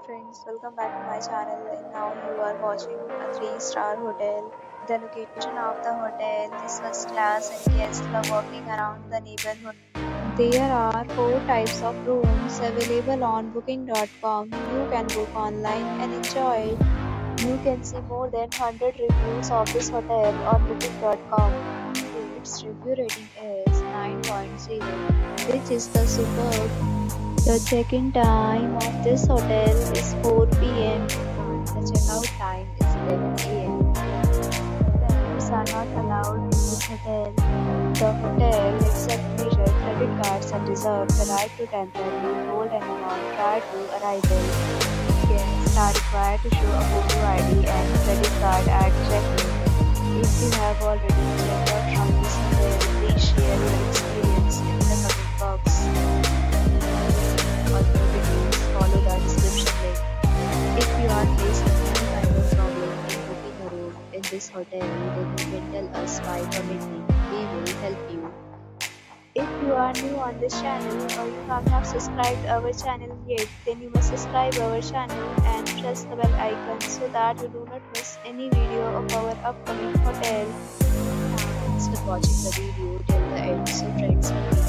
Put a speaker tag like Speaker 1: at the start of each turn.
Speaker 1: friends, welcome back to my channel, and now you are watching a 3-star hotel. The location of the hotel is first class and guests love walking around the neighborhood. There are 4 types of rooms available on booking.com. You can book online and enjoy it. You can see more than 100 reviews of this hotel on booking.com. Its review rating is 9.0, which is the superb. The check-in time of this hotel is 4 p.m. The check-out time is 11 a.m. Pets are not allowed in this hotel. The hotel accepts major credit cards and reserves the right to temporarily hold an amount prior to arrival. Guests are required to show a photo ID and credit card at check-in. If you have already checked out from this hotel, please share your experience in the comment box. Follow the description link. If you are facing any kind of problem in booking a room in this hotel, then you can tell us by commenting. We will help you. If you are new on this channel or you have not subscribed our channel yet, then you must subscribe our channel and press the bell icon so that you do not miss any video of our upcoming hotel. Thanks for watching the video till the end. So friends,